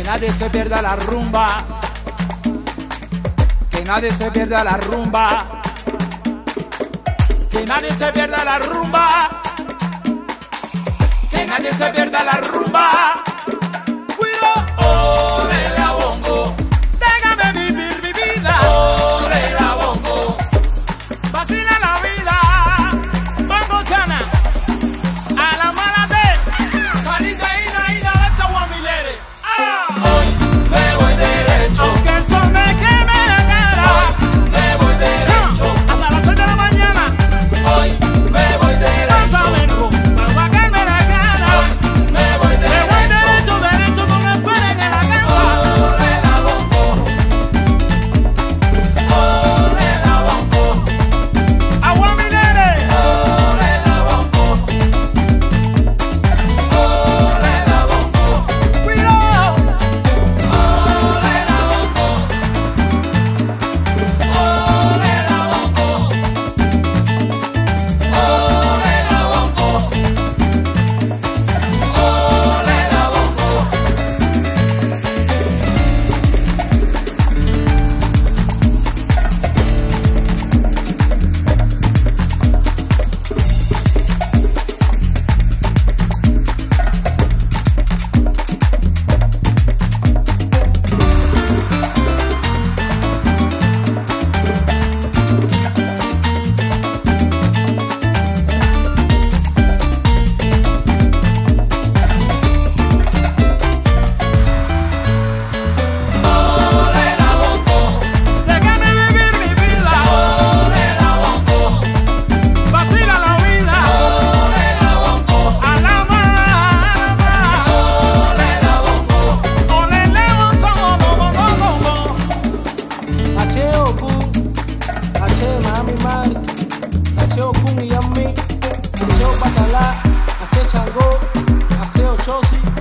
nadie se pierda la rumba, que nadie se pierda la rumba, que nadie se pierda la rumba, que nadie se pierda la rumba. Ole la bongo, déjame vivir mi vida. Ole la bongo, vacila la vida. Bongo chana, a la mala de salir de ahí, de esta guamilere. Hoy me voy derecho, aunque el sol me queme la cara. Hoy me voy derecho, hasta las 6 de la mañana. Hoy me voy derecho, pásame el rumbo, para guacarme la cara. Hoy me voy derecho, derecho, no me esperen en la casa. Ole la bongo, ole la bongo, aguamilere. Ole la bongo, ole la bongo, cuidado. Ole la bongo, ole la bongo, ole la bongo, ole la bongo. Ole la bongo, déjame vivir mi vida. Ole la bongo, vacila la vida. Ole la bongo, a la mala. Ole la bongo, ole la bongo, Ache Okun, Ache Mami Mari, Ache Okun y Yami, Ache Opatala, Ache Chango, Ache Ochosi.